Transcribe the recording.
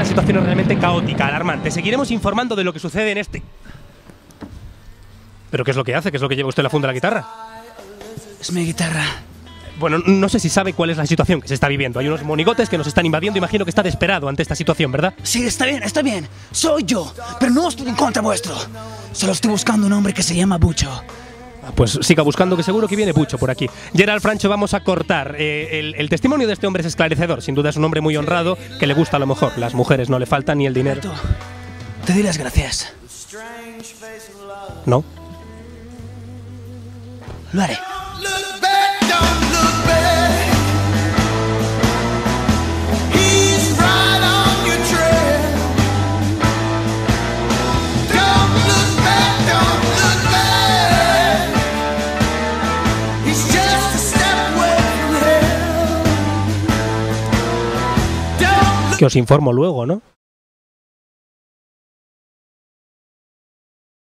situación es realmente caótica, alarmante. Seguiremos informando de lo que sucede en este... ¿Pero qué es lo que hace? ¿Qué es lo que lleva usted en la funda de la guitarra? Es mi guitarra. Bueno, no sé si sabe cuál es la situación que se está viviendo. Hay unos monigotes que nos están invadiendo. Imagino que está desesperado ante esta situación, ¿verdad? Sí, está bien. Soy yo, pero no estoy en contra vuestro. Solo estoy buscando un hombre que se llama Bucho. Pues siga buscando, que seguro que viene Pucho por aquí. Gerald Francho, vamos a cortar. El testimonio de este hombre es esclarecedor. Sin duda es un hombre muy honrado, que le gusta a lo mejor. Las mujeres no le faltan ni el dinero. Alberto, te doy las gracias. ¿No? Lo haré. Que os informo luego, ¿no?